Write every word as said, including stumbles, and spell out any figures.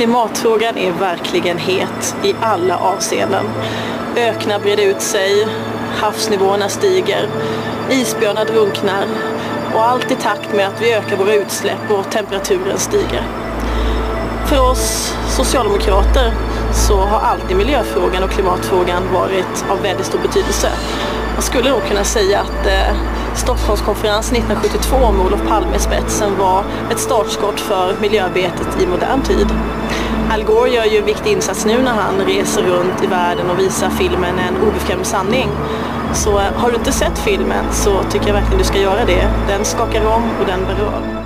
Klimatfrågan är verkligen het i alla avseenden. Öknar breder ut sig, havsnivåerna stiger, isbjörnar drunknar och allt i takt med att vi ökar våra utsläpp och temperaturen stiger. För oss socialdemokrater så har alltid miljöfrågan och klimatfrågan varit av väldigt stor betydelse. Man skulle nog kunna säga att eh, Stockholmskonferensen nittonhundrasjuttiotvå med Olof Palme i spetsen var ett startskott för miljöarbetet i modern tid. Al Gore gör ju en viktig insats nu när han reser runt i världen och visar filmen En obekväm sanning. Så eh, har du inte sett filmen så tycker jag verkligen du ska göra det. Den skakar om och den berör.